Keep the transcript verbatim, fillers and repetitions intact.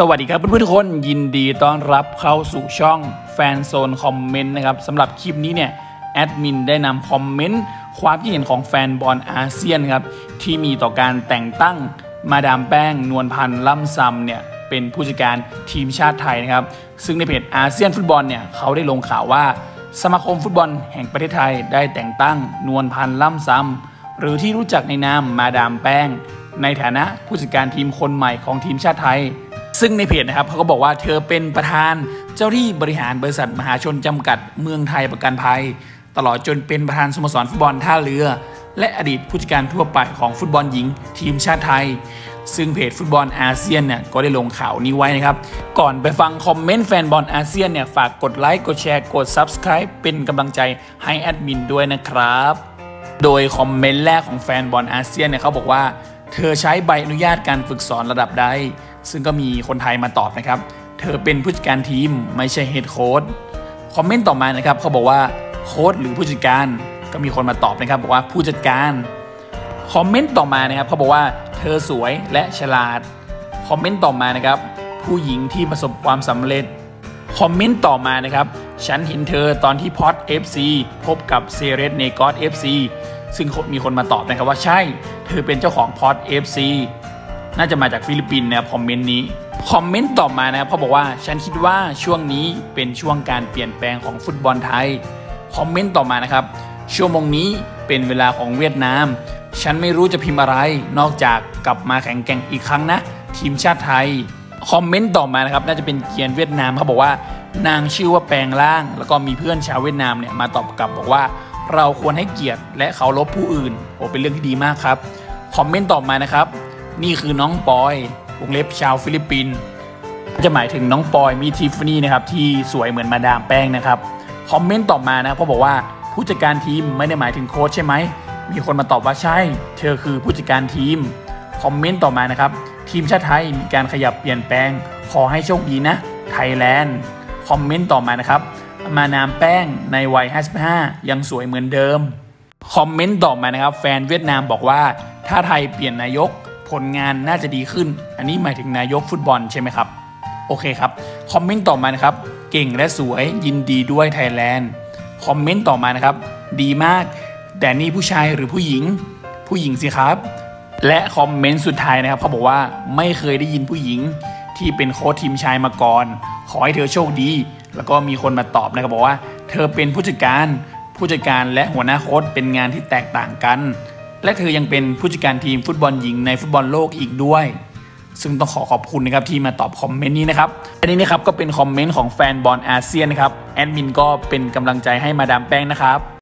วัสดีครับเพื่อนๆทุกคนยินดีต้อนรับเข้าสู่ช่องแฟนโซนคอมเมนต์นะครับสำหรับคลิปนี้เนี่ยแอดมินได้นำคอมเมนต์ความคิดเห็นของแฟนบอลอาเซียนครับที่มีต่อการแต่งตั้งมาดามแป้งนวลพันธ์ล่ำซำเนี่ยเป็นผู้จัดการทีมชาติไทยนะครับซึ่งในเพจอาเซียนฟุตบอลเนี่ยเขาได้ลงข่าวว่าสมาคมฟุตบอลแห่งประเทศไทยได้แต่งตั้งนวลพันธ์ล่ำซำหรือที่รู้จักในนามมาดามแป้งในฐานะผู้จัดการทีมคนใหม่ของทีมชาติไทยซึ่งในเพจนะครับเขาก็บอกว่าเธอเป็นประธานเจ้าที่บริหารบริษัทมหาชนจำกัดเมืองไทยประกันภัยตลอดจนเป็นประธานสโมสรฟุตบอลท่าเรือและอดีตผู้จัดการทั่วไปของฟุตบอลหญิงทีมชาติไทยซึ่งเพจฟุตบอลอาเซียนเนี่ยก็ได้ลงข่าวนี้ไว้นะครับก่อนไปฟังคอมเมนต์แฟนบอลอาเซียนเนี่ยฝากกดไลค์กดแชร์กด ซับสไครบ์ เป็นกำลังใจให้แอดมินด้วยนะครับโดยคอมเมนต์แรกของแฟนบอลอาเซียนเนี่ยเขาบอกว่าเธอใช้ใบอนุญาตการฝึกสอนระดับใดซึ่งก็มีคนไทยมาตอบนะครับเธอเป็นผู้จัดการทีมไม่ใช่เฮดโค้ชคอมเมนต์ต่อมานะครับเขาบอกว่าโค้ชหรือผู้จัดการก็มีคนมาตอบนะครับบอกว่าผู้จัดการคอมเมนต์ต่อมานะครับเขาบอกว่าเธอสวยและฉลาดคอมเมนต์ต่อมานะครับผู้หญิงที่ประสบความสำเร็จคอมเมนต์ต่อมานะครับฉันเห็นเธอตอนที่พอต เอฟ ซี พบกับเซเรสเนกอส เอฟ ซี ซึ่งมีคนมาตอบนะครับว่าใช่เธอเป็นเจ้าของพอต เอฟ ซี น่าจะมาจากฟิลิปปินส์นะครับคอมเมนต์นี้คอมเมนต์ต่อมานะครับเขาบอกว่าฉันคิดว่าช่วงนี้เป็นช่วงการเปลี่ยนแปลงของฟุตบอลไทยคอมเมนต์ต่อมานะครับชั่วโมงนี้เป็นเวลาของเวียดนามฉันไม่รู้จะพิมพ์อะไรนอกจากกลับมาแข่งแกร่งอีกครั้งนะทีมชาติไทยคอมเมนต์ต่อมานะครับน่าจะเป็นเกียร์เวียดนามเขาบอกว่านางชื่อว่าแปลงล่างแล้วก็มีเพื่อนชาวเวียดนามเนี่ยมาตอบกลับบอกว่าเราควรให้เกียรติและเคารพผู้อื่นโอ้เป็นเรื่องที่ดีมากครับคอมเมนต์ต่อมานะครับนี่คือน้องปอยวงเล็บชาวฟิลิปปินส์จะหมายถึงน้องปอยมีทิฟฟานี่นะครับที่สวยเหมือนมาดามแป้งนะครับคอมเมนต์ต่อมานะเขาบอกว่าผู้จัดการทีมไม่ได้หมายถึงโค้ชใช่ไหมมีคนมาตอบว่าใช่เธอคือผู้จัดการทีมคอมเมนต์ต่อมานะครับทีมชาติไทยมีการขยับเปลี่ยนแปลงขอให้โชคดีนะไทยแลนด์คอมเมนต์ต่อมานะครับมาดามแป้งในวัยห้าสิบห้ายังสวยเหมือนเดิมคอมเมนต์ต่อมานะครับแฟนเวียดนามบอกว่าถ้าไทยเปลี่ยนนายกผลงานน่าจะดีขึ้นอันนี้หมายถึงนายกฟุตบอลใช่ไหมครับโอเคครับคอมเมนต์ต่อมานะครับเก่งและสวยยินดีด้วยไทยแลนด์คอมเมนต์ต่อมานะครับดีมากแต่นี่ผู้ชายหรือผู้หญิงผู้หญิงสิครับและคอมเมนต์สุดท้ายนะครับเขาบอกว่าไม่เคยได้ยินผู้หญิงที่เป็นโค้ชทีมชายมาก่อนขอให้เธอโชคดีแล้วก็มีคนมาตอบนะครับบอกว่าเธอเป็นผู้จัดการผู้จัดการและหัวหน้าโค้ชเป็นงานที่แตกต่างกันและเธอยังเป็นผู้จัดการทีมฟุตบอลหญิงในฟุตบอลโลกอีกด้วยซึ่งต้องขอขอบคุณนะครับที่มาตอบคอมเมนต์นี้นะครับอันนี้นะครับก็เป็นคอมเมนต์ของแฟนบอลอาเซียนนะครับแอดมินก็เป็นกำลังใจให้มาดามแป้งนะครับ